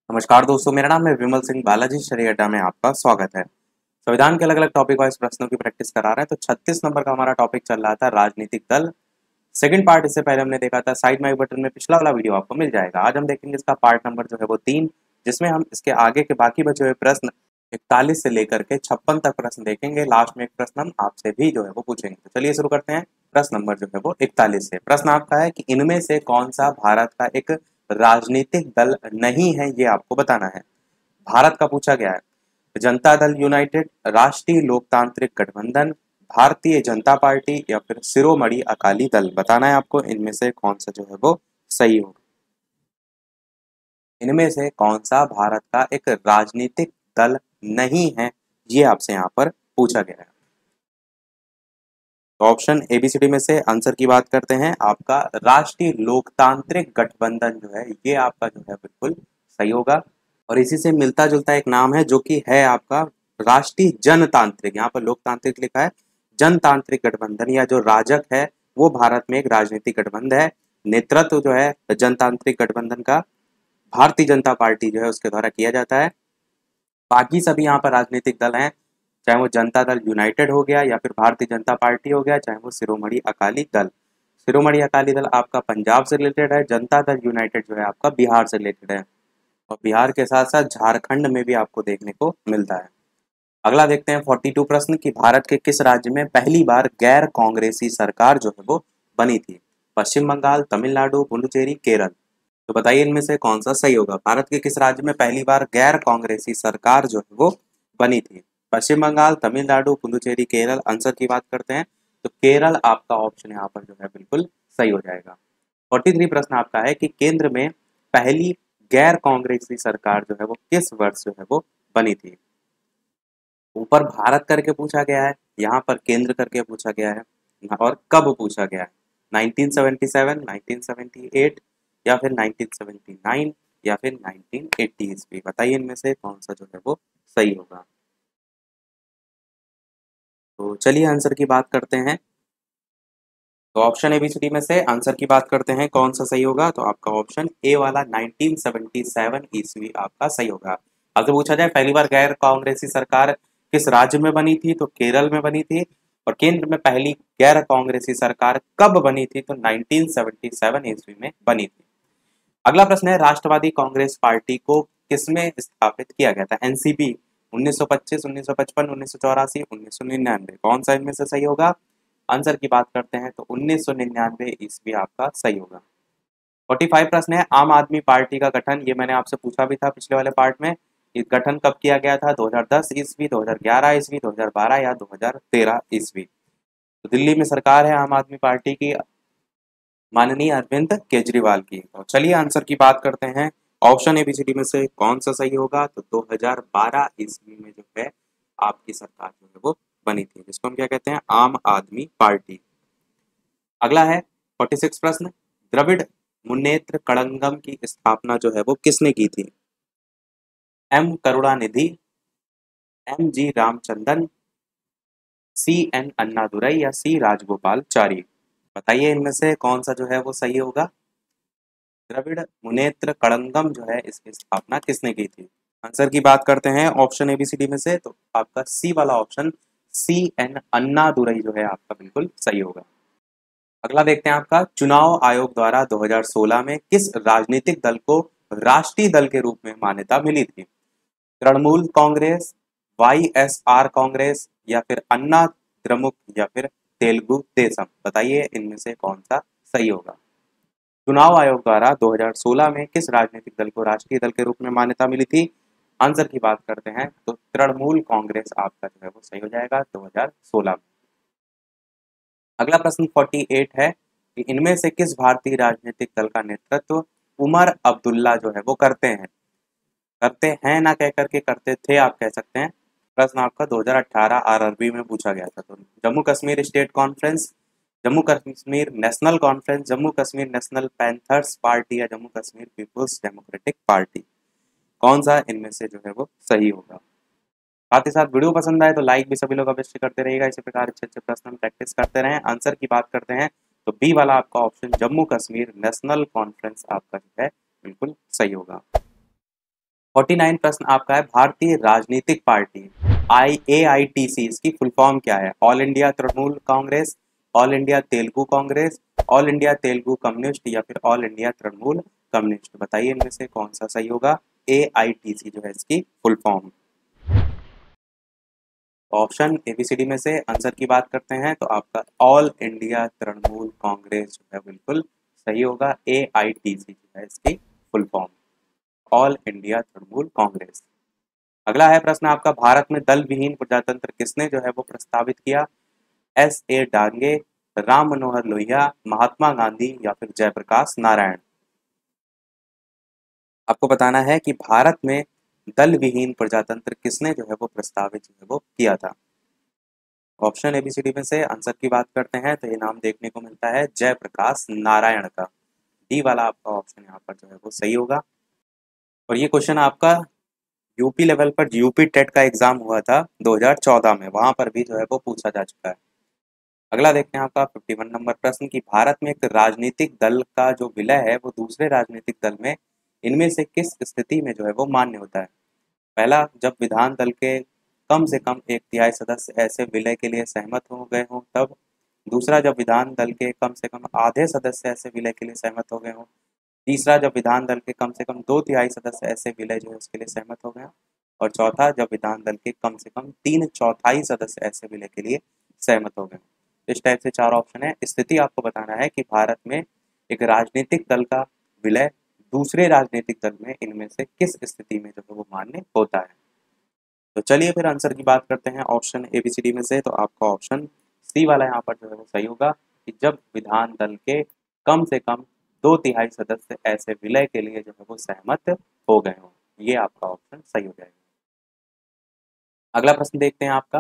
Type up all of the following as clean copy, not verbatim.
नमस्कार दोस्तों, मेरा नाम है विमल सिंह। बालाजी स्टडी अड्डा में आपका स्वागत है। संविधान के अलग अलग टॉपिक वाइज प्रश्नों की प्रैक्टिस करा रहे हैं। तो 36 नंबर का हमारा टॉपिक चल रहा था राजनीतिक दल। सेकंड पार्ट इससे पहले हमने देखा था, साइड में बटन में पिछला वाला वीडियो आपको मिल जाएगा। आज हम देखेंगे इसका पार्ट नंबर जो है वो 3, जिसमें हम इसके आगे के बाकी बचे हुए प्रश्न 41 से लेकर के 56 तक प्रश्न देखेंगे। लास्ट में एक प्रश्न हम आपसे भी जो है वो पूछेंगे। तो चलिए शुरू करते हैं। प्रश्न नंबर जो है वो 41 से। प्रश्न आपका है कि इनमें से कौन सा भारत का एक राजनीतिक दल नहीं है, ये आपको बताना है। भारत का पूछा गया है। जनता दल यूनाइटेड, राष्ट्रीय लोकतांत्रिक गठबंधन, भारतीय जनता पार्टी या फिर शिरोमणि अकाली दल। बताना है आपको इनमें से कौन सा जो है वो सही होगा। इनमें से कौन सा भारत का एक राजनीतिक दल नहीं है, ये आपसे यहाँ पर पूछा गया है। तो ऑप्शन एबीसीडी में से आंसर की बात करते हैं। आपका राष्ट्रीय लोकतांत्रिक गठबंधन जो है ये आपका जो है बिल्कुल सही होगा। और इसी से मिलता जुलता एक नाम है जो कि है आपका राष्ट्रीय जनतांत्रिक। यहाँ पर लोकतांत्रिक लिखा है, जनतांत्रिक गठबंधन या जो राजग है वो भारत में एक राजनीतिक गठबंधन है। नेतृत्व जो है जनतांत्रिक गठबंधन का भारतीय जनता पार्टी जो है उसके द्वारा किया जाता है। बाकी सभी यहाँ पर राजनीतिक दल हैं, चाहे वो जनता दल यूनाइटेड हो गया या फिर भारतीय जनता पार्टी हो गया, चाहे वो शिरोमणि अकाली दल। शिरोमणि अकाली दल आपका पंजाब से रिलेटेड है, जनता दल यूनाइटेड जो है आपका बिहार से रिलेटेड है। और बिहार के साथ साथ झारखंड में भी आपको देखने को मिलता है। अगला देखते हैं 42 प्रश्न कि भारत के किस राज्य में पहली बार गैर कांग्रेसी सरकार जो है वो बनी थी। पश्चिम बंगाल, तमिलनाडु, पुडुचेरी, केरल। तो बताइए इनमें से कौन सा सही होगा। भारत के किस राज्य में पहली बार गैर कांग्रेसी सरकार जो है वो बनी थी। पश्चिम बंगाल, तमिलनाडु, पुडुचेरी, केरल। आंसर की बात करते हैं तो केरल आपका ऑप्शन यहाँ पर जो है बिल्कुल सही हो जाएगा। 43 प्रश्न आपका है कि केंद्र में पहली गैर कांग्रेसी सरकार जो है वो किस वर्ष जो है वो बनी थी। ऊपर भारत करके पूछा गया है, यहाँ पर केंद्र करके पूछा गया है, और कब पूछा गया है। 1977, 1978 या फिर 1979 या फिर 1980 ईस्वी। बताइए इनमें से कौन सा जो है वो सही होगा। तो चलिए आंसर की बात करते हैं। तो ऑप्शन एबीसीडी में से आंसर की बात करते हैं कौन सा सही होगा। तो आपका ऑप्शन ए वाला 1977 ईस्वी आपका सही होगा। आपसे पूछा जाए पहली बार गैर कांग्रेसी सरकार किस राज्य में बनी थी, तो केरल में बनी थी। और केंद्र में पहली गैर कांग्रेसी सरकार कब बनी थी, तो 1977 ईस्वी में बनी थी। अगला प्रश्न है राष्ट्रवादी कांग्रेस पार्टी को किसमें स्थापित किया गया था। एनसीपी 1925, 1955, 1984, 1999। कौन सा इनमें से सही होगा। आंसर की बात करते हैं तो 1999 ईस्वी आपका सही होगा। 45 प्रश्न है आम आदमी पार्टी का गठन। ये मैंने आपसे पूछा भी था पिछले वाले पार्ट में। ये गठन कब किया गया था। 2010 ईस्वी, 2011 ईस्वी, 2012 या 2013 ईस्वी। तो दिल्ली में सरकार है आम आदमी पार्टी की, माननीय अरविंद केजरीवाल की। तो चलिए आंसर की बात करते हैं। ऑप्शन एबीसीडी में से कौन सा सही होगा। तो 2012 ईस्वी में जो है आपकी सरकार जो है वो बनी थी, जिसको हम क्या कहते हैं, आम आदमी पार्टी। अगला है 46 प्रश्न, द्रविड़ मुन्नेत्र कड़ंगम की स्थापना जो है वो किसने की थी। M Karunanidhi, M G Ramachandran, C N Annadurai या सी राजगोपालचारी। बताइए इनमें से कौन सा जो है वो सही होगा। द्रविड़ मुनेत्र कड़ंगम जो है इसकी स्थापना किसने की थी। आंसर की बात करते हैं ऑप्शन एबीसीडी में से। तो आपका सी वाला ऑप्शन सी एन अन्नादुरई जो है आपका बिल्कुल सही होगा। अगला देखते हैं आपका चुनाव आयोग द्वारा 2016 में किस राजनीतिक दल को राष्ट्रीय दल के रूप में मान्यता मिली थी। तृणमूल कांग्रेस, वाईएसआर कांग्रेस या फिर अन्ना द्रमुक या फिर तेलुगु देशम। बताइए इनमें से कौन सा सही होगा। चुनाव आयोग द्वारा 2016 में किस राजनीतिक दल को राष्ट्रीय दल के रूप में मान्यता मिली थी। आंसर की बात करते हैं तो तृणमूल कांग्रेस आपका जो है वो सही हो जाएगा 2016 में। अगला प्रश्न 48 है कि इनमें से किस भारतीय राजनीतिक दल का नेतृत्व उमर अब्दुल्ला जो है वो करते हैं। करते हैं ना कह करके करते थे आप कह सकते हैं। प्रश्न आपका 2018 आरआरबी में पूछा गया था। तो Jammu Kashmir state conference, Jammu Kashmir national conference, Jammu Kashmir national panthers party या Jammu Kashmir people's democratic party. कौन सा इनमें से जो है वो सही होगा। साथ ही साथ वीडियो पसंद आए तो लाइक भी सभी लोग अवश्य करते रहिएगा। इसी प्रकार अच्छे अच्छे प्रश्न हम प्रैक्टिस करते रहें। आंसर की बात करते हैं तो बी वाला आपका option Jammu Kashmir national conference आपका जो है बिल्कुल सही होगा। 49 प्रश्न आपका है, भारतीय राजनीतिक पार्टी AITC इसकी फुल फॉर्म क्या है? All India Trinamool congress, all India Telugu congress, all India Telugu communist या फिर ऑल इंडिया तृणमूल कम्युनिस्ट? बताइए इनमें से कौन सा सही होगा। AITC जो है इसकी फुल फॉर्म। ऑप्शन ABCD में से आंसर की बात करते हैं तो आपका ऑल इंडिया तृणमूल कांग्रेस जो है बिल्कुल सही होगा। AITC जो है इसकी full form, all India Trinamool congress. अगला है प्रश्न आपका, भारत में दल विहीन प्रजातंत्र किसने जो है वो प्रस्तावित किया? SA डांगे, राम मनोहर लोहिया, महात्मा गांधी या फिर जयप्रकाश नारायण? आपको बताना है कि भारत में दल विहीन प्रजातंत्र किसने जो है वो प्रस्तावित जो है वो किया था। ऑप्शन ABCD में से आंसर की बात करते हैं तो ये नाम देखने को मिलता है जयप्रकाश नारायण का। डी वाला आपका ऑप्शन यहाँ पर जो है वो सही होगा। और ये क्वेश्चन आपका यूपी लेवल पर यूपी टेट का एग्जाम हुआ था 2014 में, वहां पर भी जो है वो पूछा जा चुका है। अगला देखते हैं आपका 51 नंबर प्रश्न की, भारत में एक राजनीतिक दल का जो विलय है वो दूसरे राजनीतिक दल में इनमें से किस स्थिति में जो है वो मान्य होता है? पहला, जब विधान दल के कम से कम 1/3 सदस्य ऐसे विलय के लिए सहमत हो गए हों तब। दूसरा, जब विधान दल के कम से कम आधे सदस्य ऐसे विलय के लिए सहमत हो गए हों। तीसरा, जब विधान दल के कम से कम 2/3 सदस्य ऐसे विलय जो है उसके लिए सहमत हो गए हों। और चौथा, जब विधान दल के कम से कम 3/4 सदस्य ऐसे विलय के लिए सहमत हो गए हों। इस टाइप से 4 ऑप्शन है। स्थिति आपको बताना है कि भारत में एक राजनीतिक दल का विलय दूसरे राजनीतिक दल में इनमें से किस स्थिति में जो है वो मान्य होता है। तो चलिए फिर आंसर की बात करते हैं ऑप्शन ABCD में से। तो आपका ऑप्शन सी वाला यहाँ पर जो है वो सही होगा कि जब विधान दल के कम से कम 2/3 सदस्य ऐसे विलय के लिए जो है वो सहमत हो गए हों। ये आपका ऑप्शन सही हो जाएगा। अगला प्रश्न देखते हैं आपका।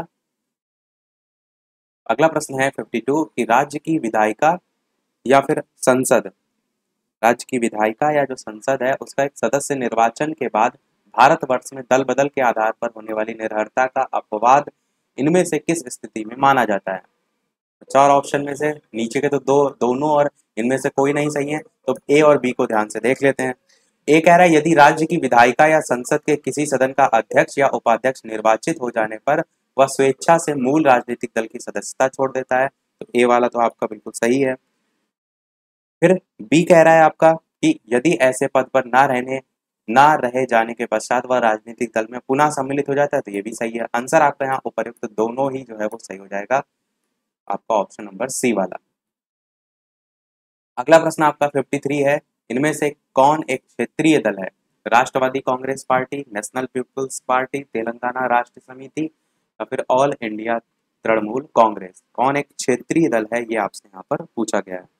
अगला प्रश्न है 52 कि राज्य की विधायिका या फिर संसद, राज्य की विधायिका या जो संसद है उसका एक सदस्य निर्वाचन के बाद भारतवर्ष में दल बदल के आधार पर होने वाली निर्भरता का अपवाद इनमें से किस स्थिति में माना जाता है? 4 ऑप्शन में से नीचे के तो दोनों और इनमें से कोई नहीं सही है, तो A और B को ध्यान से देख लेते हैं। A कह रहा है यदि राज्य की विधायिका या संसद के किसी सदन का अध्यक्ष या उपाध्यक्ष निर्वाचित हो जाने पर वह स्वेच्छा से मूल राजनीतिक दल की सदस्यता छोड़ देता है, तो A वाला तो आपका बिल्कुल सही है। फिर B कह रहा है आपका कि यदि ऐसे पद पर ना रहे जाने के पश्चात वह राजनीतिक दल में पुनः सम्मिलित हो जाता है, तो ये भी सही है। आंसर आपका यहाँ उपयुक्त दोनों ही जो है वो सही हो जाएगा, आपका ऑप्शन नंबर सी वाला। अगला प्रश्न आपका 53 है, इनमें से कौन एक क्षेत्रीय दल है? Rashtravadi congress party, national people's party, Telangana Rashtra Samiti या फिर ऑल इंडिया तृणमूल कांग्रेस? कौन एक क्षेत्रीय दल है, ये आपसे यहाँ पर पूछा गया है।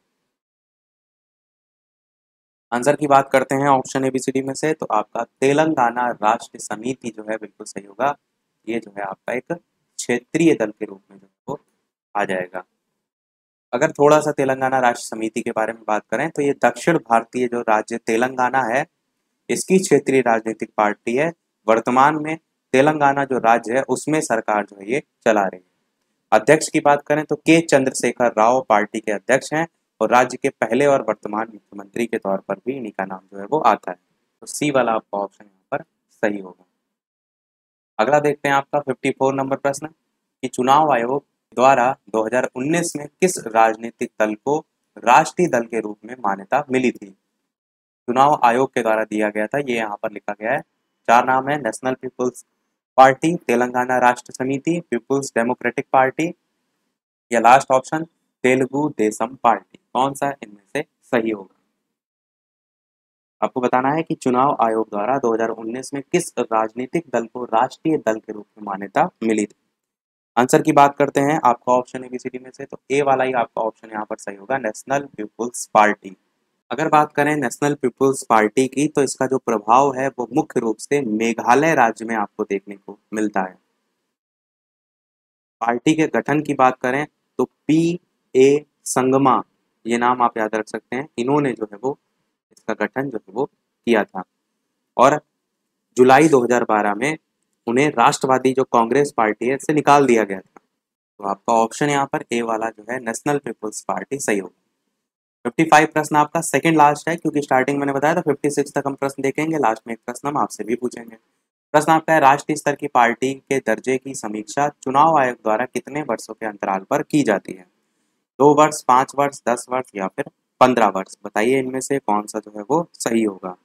आंसर की बात करते हैं ऑप्शन ABCD में से, तो आपका तेलंगाना राष्ट्र समिति जो है बिल्कुल सही होगा। ये जो है आपका एक क्षेत्रीय दल के रूप में जो है वो आ जाएगा। अगर थोड़ा सा तेलंगाना राष्ट्र समिति के बारे में बात करें तो ये दक्षिण भारतीय जो राज्य तेलंगाना है इसकी क्षेत्रीय राजनीतिक पार्टी है। वर्तमान में तेलंगाना जो राज्य है उसमें सरकार जो है ये चला रही है। अध्यक्ष की बात करें तो के चंद्रशेखर राव पार्टी के अध्यक्ष हैं और राज्य के पहले और वर्तमान मुख्यमंत्री के तौर पर भी इन्हीं का नाम जो है वो आता है। तो सी वाला आपका ऑप्शन यहाँ पर सही होगा। अगला देखते हैं आपका 54 नंबर प्रश्न कि चुनाव आयोग द्वारा 2019 में किस राजनीतिक दल को राष्ट्रीय दल के रूप में मान्यता मिली थी? चुनाव आयोग के द्वारा दिया गया था, ये यहाँ पर लिखा गया है। 4 नाम है, national people's party, Telangana Rashtra Samiti, people's democratic party या last option Telugu Desam party. कौन सा इनमें से सही होगा? आपको बताना है कि चुनाव आयोग द्वारा 2019 में किस राजनीतिक दल को राष्ट्रीय दल के रूप में मान्यता मिली थी। आंसर की बात करते हैं आपका ऑप्शन ABCD में से, तो ए वाला ही आपका ऑप्शन यहाँ पर सही होगा, नेशनल पीपुल्स पार्टी। अगर बात करें नेशनल पीपुल्स पार्टी की तो इसका जो प्रभाव है वो मुख्य रूप से मेघालय राज्य में आपको देखने को मिलता है। पार्टी के गठन की बात करें तो PA संगमा, ये नाम आप याद रख सकते हैं, इन्होंने जो है वो इसका गठन जो है वो किया था और जुलाई 2012 में उन्हें राष्ट्रवादी जो कांग्रेस पार्टी है इससे निकाल दिया गया था। तो आपका ऑप्शन यहाँ पर ए वाला जो है नेशनल पीपुल्स पार्टी सही होगा। 55 प्रश्न आपका सेकंड लास्ट है, क्योंकि स्टार्टिंग मैंने बताया था 56 तक हम प्रश्न देखेंगे, लास्ट में एक प्रश्न हम आपसे भी पूछेंगे। प्रश्न आपका है, राष्ट्रीय स्तर की पार्टी के दर्जे की समीक्षा चुनाव आयोग द्वारा कितने वर्षों के अंतराल पर की जाती है? 2 वर्ष, 5 वर्ष, 10 वर्ष या फिर 15 वर्ष? बताइए इनमें से कौन सा जो है वो सही होगा।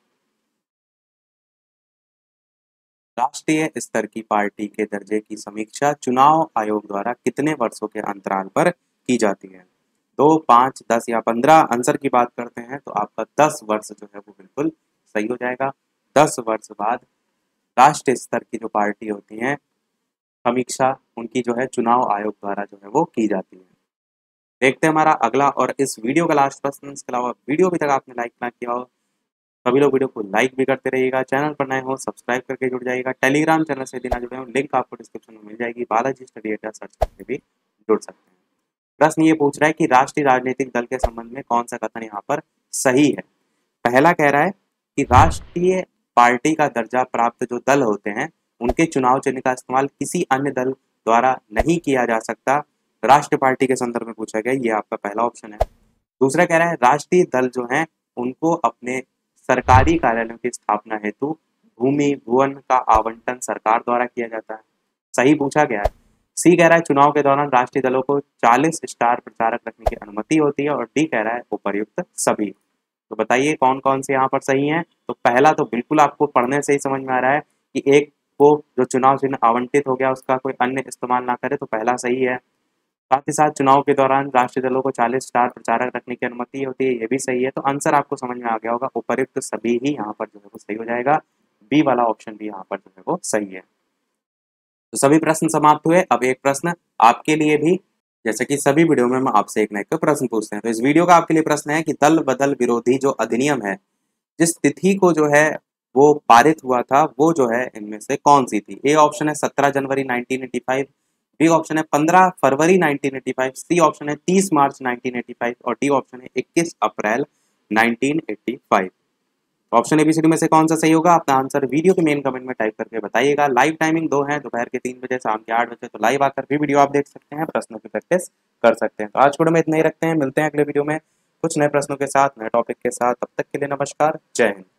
राष्ट्रीय स्तर की पार्टी के दर्जे की समीक्षा चुनाव आयोग द्वारा कितने वर्षों के अंतराल पर की जाती है? 2, 5, 10 या 15? आंसर की बात करते हैं तो आपका 10 वर्ष जो है वो बिल्कुल सही हो जाएगा। 10 वर्ष बाद राष्ट्रीय स्तर की जो पार्टी होती है, समीक्षा उनकी जो है चुनाव आयोग द्वारा जो है वो की जाती है। देखते हैं हमारा अगला और इस वीडियो का लास्ट प्रश्न। इसके अलावा वीडियो अभी तक आपने लाइक ना किया हो, सभी लोग वीडियो को लाइक भी करते रहिएगा, चैनल पर नए हो सब्सक्राइब करके जुड़ जाइएगा, टेलीग्राम चैनल से यदि ना जुड़े हो लिंक आपको डिस्क्रिप्शन में मिल जाएगी, बालाजी स्टडी अड्डा सर्च करके भी जुड़ सकते हैं। प्रश्न ये पूछ रहा है कि राष्ट्रीय राजनीतिक दल के संबंध में कौन सा कथन यहाँ पर सही है? पहला कह रहा है कि राष्ट्रीय पार्टी का दर्जा प्राप्त जो दल होते हैं उनके चुनाव चिन्ह का इस्तेमाल किसी अन्य दल द्वारा नहीं किया जा सकता। राष्ट्रीय पार्टी के संदर्भ में पूछा गया, ये आपका पहला ऑप्शन है। दूसरा कह रहा है राष्ट्रीय दल जो है उनको अपने सरकारी कार्यालयों की स्थापना हेतु भूमि भवन का आवंटन सरकार द्वारा किया जाता है। सही पूछा गया है। सी कह रहा है चुनाव के दौरान राष्ट्रीय दलों को 40 स्टार प्रचारक रखने की अनुमति होती है। और डी कह रहा है उपर्युक्त सभी। तो बताइए कौन कौन से यहाँ पर सही हैं। तो पहला तो बिल्कुल आपको पढ़ने से ही समझ में आ रहा है कि एक को जो चुनाव चिन्ह आवंटित हो गया उसका कोई अन्य इस्तेमाल ना करे, तो पहला सही है। साथ ही साथ चुनाव के दौरान राष्ट्रीय दलों को 40 स्टार प्रचारक रखने की अनुमति होती है, ये भी सही है। तो आंसर आपको समझ में आ गया होगा, उपर्युक्त सभी ही यहाँ पर जो है वो सही हो जाएगा। बी वाला ऑप्शन भी यहाँ पर जो है वो सही है। तो सभी प्रश्न समाप्त हुए। अब एक प्रश्न आपके लिए भी, जैसे कि सभी वीडियो में हम आपसे एक न एक प्रश्न पूछते हैं, तो इस वीडियो का आपके लिए प्रश्न है कि दल बदल विरोधी जो अधिनियम है, जिस तिथि को जो है वो पारित हुआ था, वो जो है इनमें से कौन सी थी? ए ऑप्शन है 17 जनवरी 1985, बी ऑप्शन है 15 फरवरी 1985, सी ऑप्शन है 30 मार्च 1985 और डी ऑप्शन है 21 अप्रैल 1985। ऑप्शन एबीसीडी में से कौन सा सही होगा? अपना आंसर वीडियो के मेन कमेंट में टाइप करके बताइएगा। लाइव टाइमिंग 2 है, दोपहर के 3 बजे, शाम के 8 बजे। तो लाइव आकर भी वीडियो आप देख सकते हैं, प्रश्नों की प्रैक्टिस कर सकते हैं। तो आज वीडियो में इतना ही रखते हैं, मिलते हैं अगले वीडियो में कुछ नए प्रश्नों के साथ, नए टॉपिक के साथ। तब तक के लिए नमस्कार, जय हिंद।